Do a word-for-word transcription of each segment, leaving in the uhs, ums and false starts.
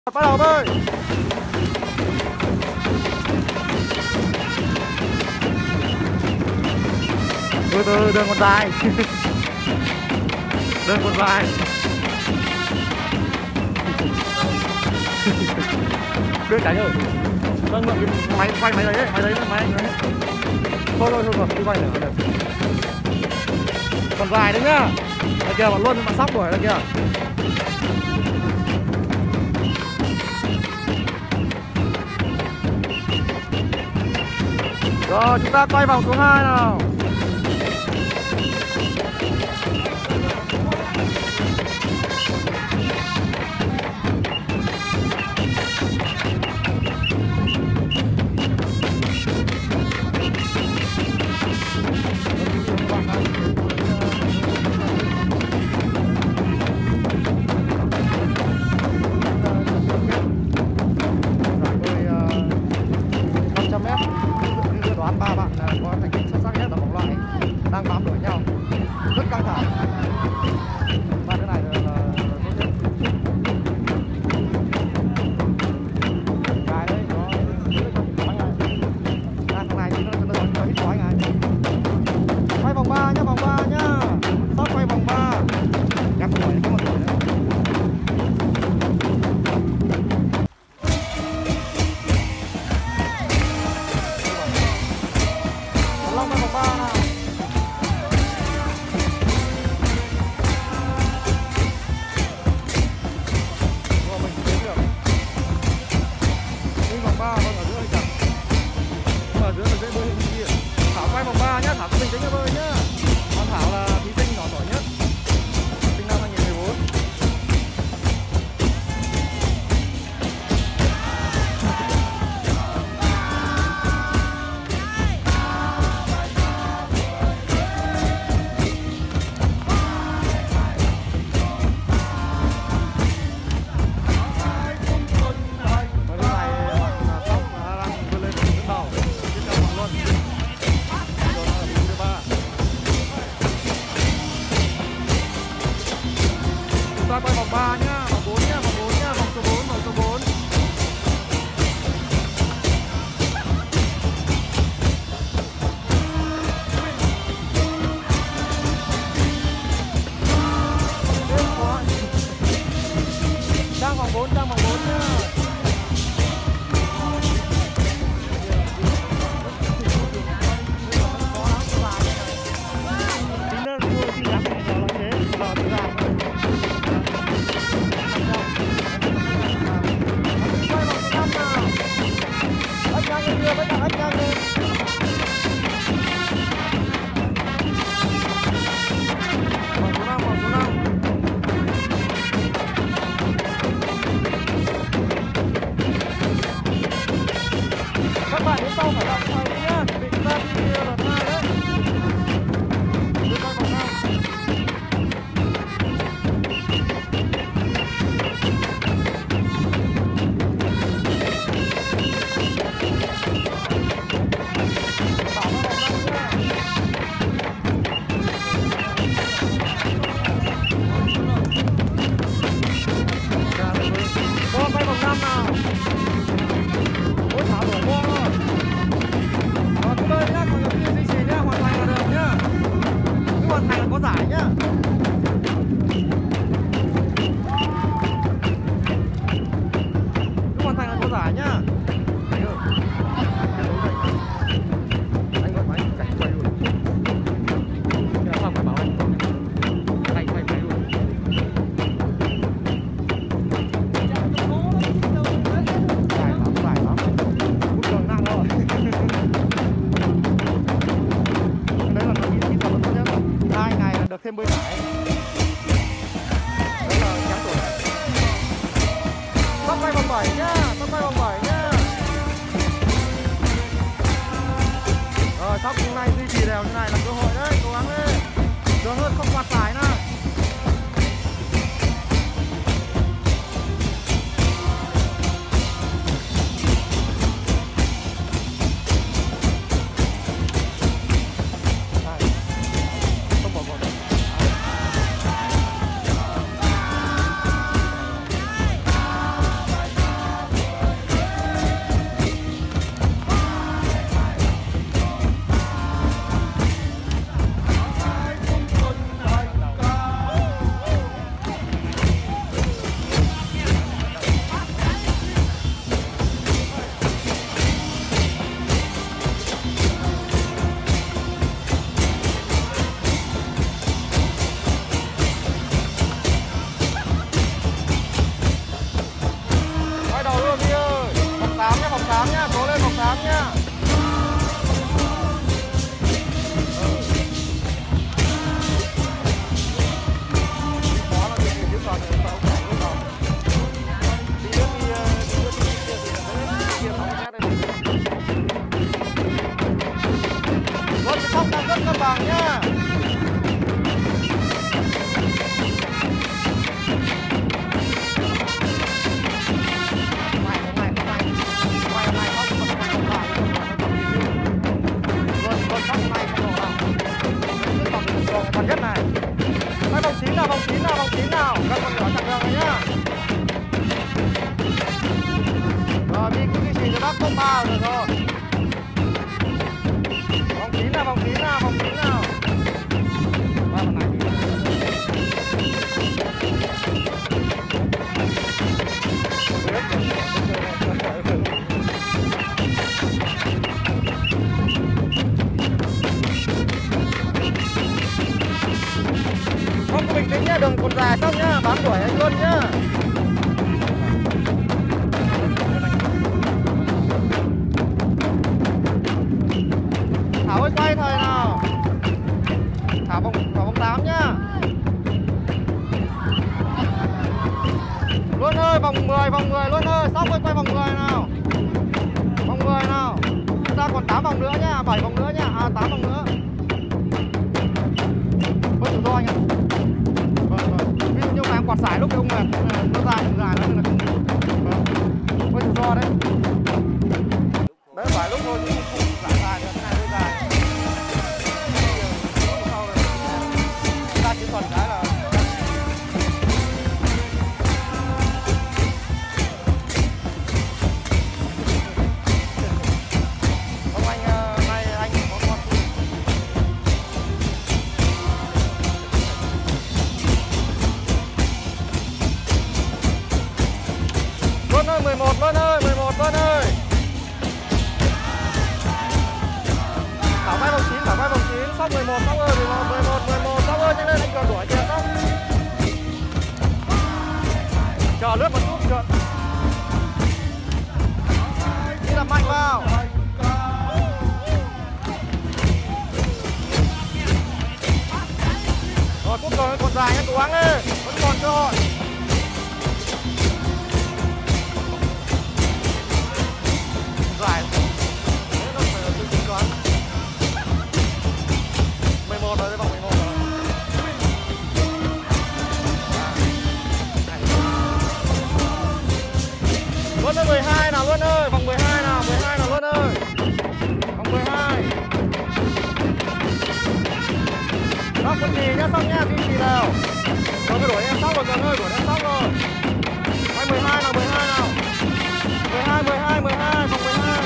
Bắt đầu bơi. Từ từ, đường còn dài. Đường còn dài. Đưa cái rồi. Vâng, vâng, máy quay máy đấy đấy, máy đấy máy. Thôi thôi thôi, đi quay nữa. Còn dài đấy nhá. Đây kìa, bạn luôn bạn sóc rồi đây kìa. Rồi, chúng ta quay vòng số hai nào. Ba bạn có thành tích xuất sắc nhất ở vòng loại đang bám đuổi nhau rất căng thẳng. Ba cái này là cái đấy nó bánh này. À, thằng này thì nó nó nó ít quá anh này. Quay vòng ba nhá, vòng ba nhá. Sắp quay vòng ba. Gắt đuổi cái một đuổi nữa. Long quay vòng ba nào. Rồi mình tiến được. Đi vòng ba vâng ở giữa thì chẳng. Nhưng mà ở giữa là dễ bơi hơn kia. Thảo quay vòng ba nhá, Thảo có bình tĩnh bơi nhá. Còn Thảo là thí sinh nhỏ tuổi nhất. Sinh năm hai nghìn mười bốn. Ta quay vòng ba nhá, vòng bốn nhá, vòng bốn nhá, vòng số bốn, vòng số bốn. Trang vòng bốn, trang vòng bốn nhá. Các bạn đến sau phải làm sao nhá, bị ta đi lần hai đấy. Đưa tay vào nào. Con quay vòng năm nào. Ôi Thảo đổ vô rồi. Rồi cứ bơi nhá, còn kia duy trì nhá, hoàn thành là được nhá. Cứ hoàn thành là có giải nhá. Cứ hoàn thành là có giải nhá. Anh ơi. Anh gọi máy chạy quay luôn. Giờ xong phải bảo anh. Anh quay máy luôn. Được thêm bơi giải. Đấy là kém tuổi. Tóc quay vòng bảy nhá, tóc quay vòng bảy nhá. Rồi tóc hôm nay duy trì đều như này là cơ hội đấy, cố gắng lên. Được hơn không quạt giải nào. tám nhá, cố lên vòng tám nhá. Vâng, sóc đang rất cân bằng nhá. Phần nhất này. Quay vòng chín nào, vòng chín nào, vòng chín nào. Các con nhỏ chặng đường này nhá. Rồi, đi cứ duy trì cho bác top ba rồi thôi. Vòng chín nào, vòng chín nào, vòng chín nào. Qua phần này đi. Không có bình tĩnh nhá, đừng còn dài xong nhá, bám đuổi anh luôn nhá. Thảo ơi quay thời nào. Thảo vòng Thảo vòng tám nhá. Luôn ơi, vòng mười, vòng mười luôn ơi, sóc ơi quay vòng mười nào. Vòng mười nào. Chúng ta còn tám vòng nữa nhá, bảy vòng nữa nhá, à tám vòng nữa. Bớt rủi ro anh ạ. Vâng, vâng. Ví dụ như mà em quạt sải lúc thì ông mệt, nó dài, nó dài nó nên là không. Vâng. Bớt rủi ro đấy. Đấy phải lúc thôi chứ không giải dài nữa, cái này hơi dài. Sau rồi chúng ta chỉ còn cái là ông anh nay anh có con Luân ơi, mười một Luân ơi, mười một Luân ơi. Thảo vai vòng chín, Thảo vai vòng chín, sóc mười một, sóc ơi, mười một, mười một, mười một, sóc ơi, cho nên anh còn đuổi kìa sóc. Chờ lướt một chút chưa. Đi đập mạnh vào. Rồi cúp rồi, còn dài nhá, cố gắng đi, vẫn còn cơ hội. Dài. Thế nó phải là tự tính toán. mười một rồi, vòng mười một rồi. Luân ơi, mười hai nào Luân ơi, vòng mười hai nào, mười hai nào Luân ơi. Vòng mười hai. Sóc con gì nhá, sóc nhá, duy trì nào. Rồi mới đuổi em sóc rồi, Cường ơi, đuổi em sóc rồi. Quay mười hai nào, mười hai nào. mười hai, mười hai, mười hai, vòng mười hai.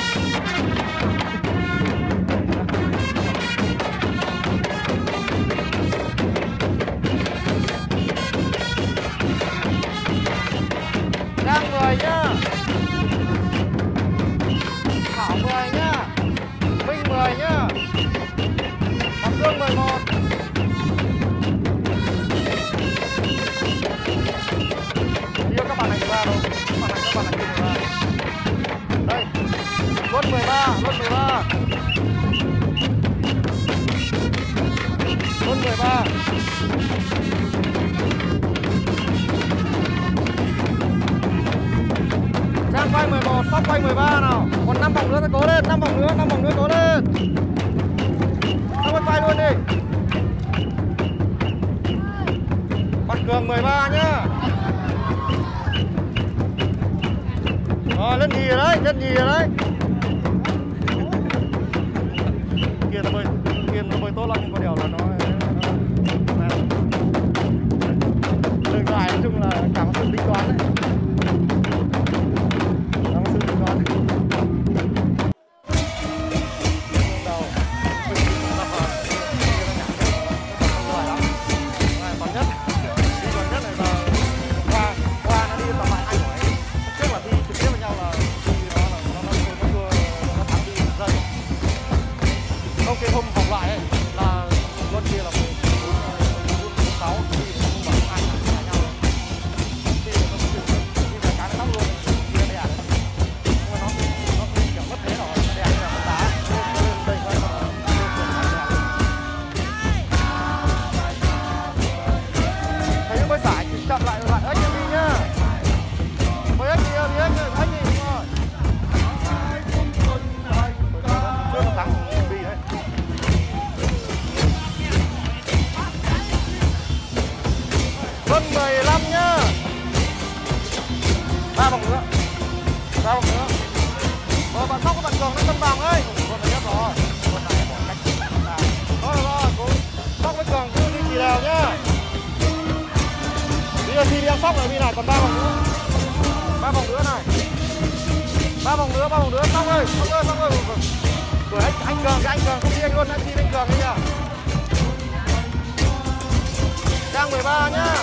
Đang mười nhá. Thảo mười nhá. Minh mười nhá. Còn Dương mười một. Chưa các bạn này mười ba đâu. Các bạn này các bạn này mười ba. Đây. Luân mười ba, Luân mười ba. Luân mười ba. Trang quay mười một, sóc quay mười ba nào. Còn năm vòng nữa thì cố lên, năm vòng nữa, năm vòng nữa cố lên. Sóc quay luôn đi. Bạn Cường mười ba nhá. Rồi lên nhì rồi đấy, lên nhì rồi đấy. Kia nó bơi, kia nó bơi tốt lắm nhưng có điều là nó đường dài nói chung là cả một sự tính toán đấy. Cả một sự tính toán. Đầu. Tập vào. Kia nó nhả cái nó giỏi lắm. Này còn nhất. Đi còn nhất này là qua qua nó đi tầm lại hai buổi. Trước là thi trực tiếp với nhau là đi đó là nó nó nó thua nó thắng đi dần. Không cái hôm vòng lại ấy là Luân kia là mười bốn, sáu thì không bằng hai thằng nhau. Thì nó Ba vòng nữa. Rồi bạn Sóc các bạn Cường lên cân bằng ấy. Con này nhất rồi. Con này bỏ cách. Rồi rồi, cố Sóc với Cường cứ đi chỉ đều nhá. Bây giờ thì đang Sóc ở bên này còn ba vòng nữa. Ba vòng nữa này. Ba vòng nữa, ba vòng nữa. Sóc ơi, Sóc ơi, Sóc ơi. Đuổi anh, anh Cường, cái anh Cường không đi anh luôn, anh đi anh Cường đi nhá. Trang mười ba nhá.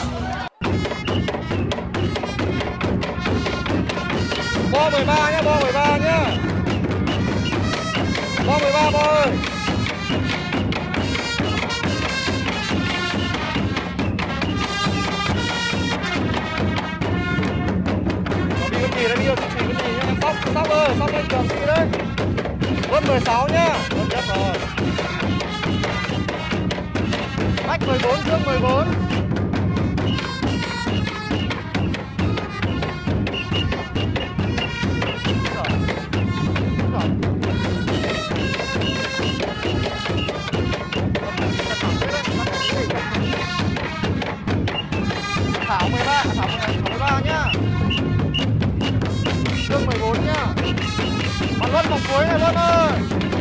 Bo mười ba nhá, bo mười ba nhá. Bo mười ba bo ơi. Nó đi cái gì đấy, đi cái gì cái gì nhá. Sóc, Sóc ơi, Sóc lên Cường đi đấy. Quân mười sáu nhá. Quân nhất rồi. Bách mười bốn, Dương mười bốn. Thảo mười ba, Thảo mười ba nhá. Dương mười bốn nhá. Bạn Luân vòng cuối này Luân ơi.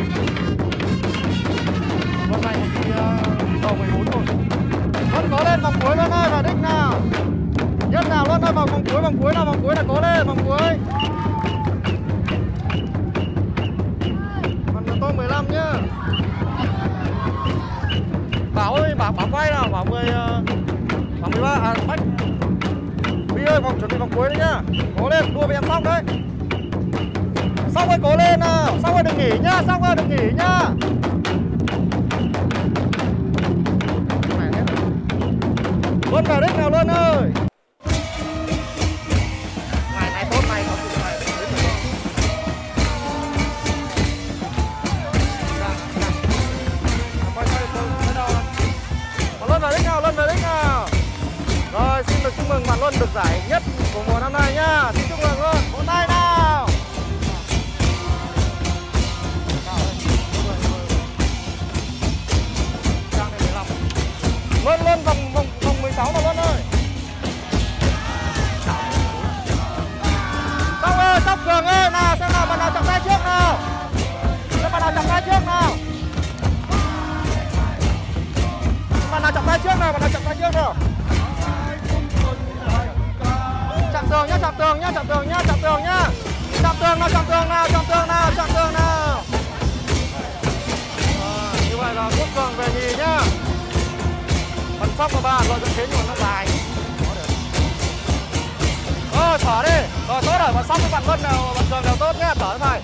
Luân này thì đầu mười bốn rồi. Luân có lên vòng cuối Luân ơi, vào đích nào. Nhất nào Luân ơi, vào vòng cuối, vòng cuối nào, vòng cuối là có lên, vòng cuối. Còn tôi mười lăm nhá. Bảo ơi, Bảo Bảo quay nào, Bảo mười Bảo mười ba à Bách. Huy ơi, vòng chuẩn bị vòng cuối đấy nhá. Cố lên, đua với em Sóc đấy. Sóc ơi cố lên nào, Sóc ơi đừng nghỉ nhá, Sóc ơi đừng nghỉ nhá. Luân vào đích nào Luân ơi. Này này tốt này, có sự này. Luân vào đích nào, Luân vào đích nào. Rồi xin được chúc mừng bạn Luân được giải nhất của mùa năm nay nhá. Xin chúc mừng luôn, vỗ tay nào. Luân Luân vòng vòng vòng mười sáu nào Luân ơi. Sóc ơi, Sóc Cường ơi, nào xem nào bạn nào chọc tay trước nào. Xem bạn nào chọc tay trước nào. Bạn nào chọc tay trước nào, bạn nào chọc tay trước nào. Chạm tường nhá, chạm tường nhá, chạm tường nhá, chạm tường nhá. Chạm tường nào, chạm tường nào, chạm tường nào, chạm tường nào. À, như vậy là Quốc Cường về nhì nhá. Bạn Sóc và ba rồi dẫn thế nhưng mà nó dài. Rồi thở đi. Rồi tốt rồi, bạn Sóc với bạn Vân nào, bạn Cường đều tốt nhá, thở thầy.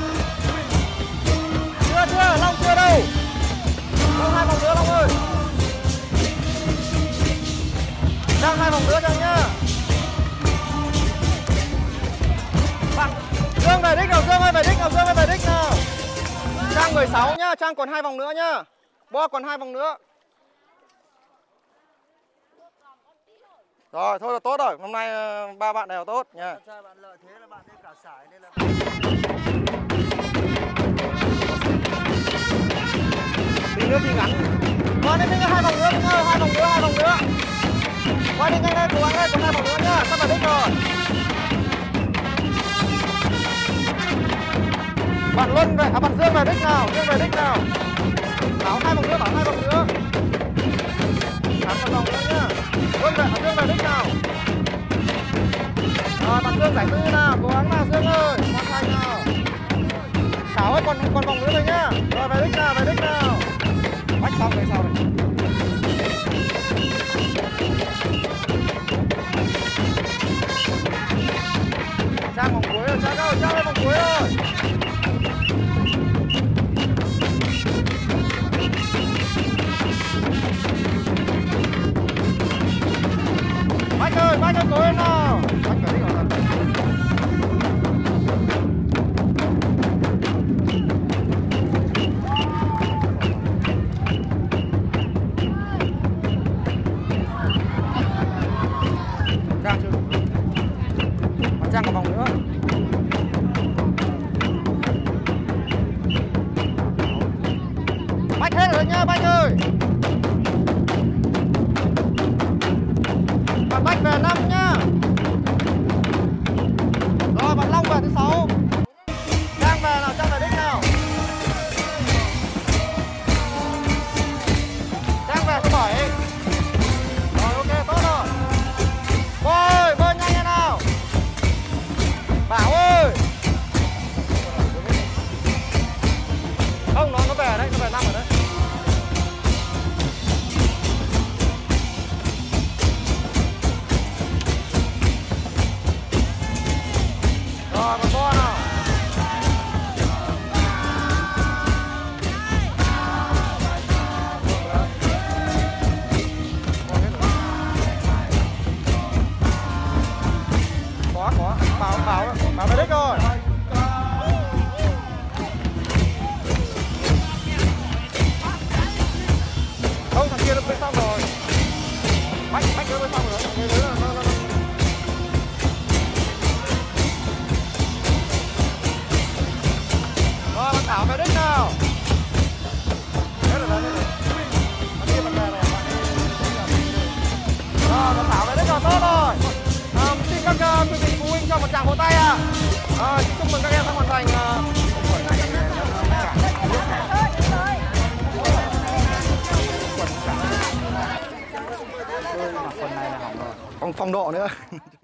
Chưa chưa, Long chưa đâu. Long hai vòng nữa Long ơi. Trang hai vòng nữa Trang nhá. Bạn Dương về đích nào, Dương ơi về đích nào, Dương ơi về đích nào. Trang mười sáu nhá, Trang còn hai vòng nữa nhá. Bo còn hai vòng nữa. Rồi thôi là tốt rồi, hôm nay ba bạn đều tốt nha. Bạn lợi thế là bạn đi cả sải nên là tí nữa thì ngắn. Rồi đến hai vòng nữa, hai vòng nữa, hai vòng nữa. Quay đi nhanh lên, cố gắng lên, còn hai vòng nữa nhá, sắp vào đích rồi. Bạn Luân về, à bạn Dương về đích nào, Dương về đích nào. Bảo hai vòng nữa, bảo hai vòng nữa. Thắng một vòng nữa nhá. Luân về, Dương về đích nào. Rồi bạn Dương giải tư nào, cố gắng nào Dương ơi, hoàn thành nào. Thảo ơi, còn còn vòng nữa thôi nhá. Rồi về đích nào, về đích nào. Bách xong về sau này. Trang vòng cuối rồi, Trang ơi, Trang lên vòng cuối rồi. Bách ơi, Bách ơi, cố lên nào. Bách phải đi rồi. Trang chưa? Còn Trang còn vòng nữa. Bách hết rồi nhá, Bách ơi. Bạn Bách về năm nhá. Rồi bạn Long về thứ sáu. Vào về đích rồi. Không, thằng kia nó bên xong rồi. Bách, bách nó bên xong rồi. Người lớn là nó, nó, nó. Rồi, bạn Thảo về đích nào. Thế là lên, thế là. Bạn kia bạn về này. Rồi, bạn Thảo về đích rồi, tốt rồi. À, xin các uh, quý vị phụ huynh cho một tràng vỗ tay à. À, chúc mừng các em đã hoàn thành uh, còn phong độ nữa.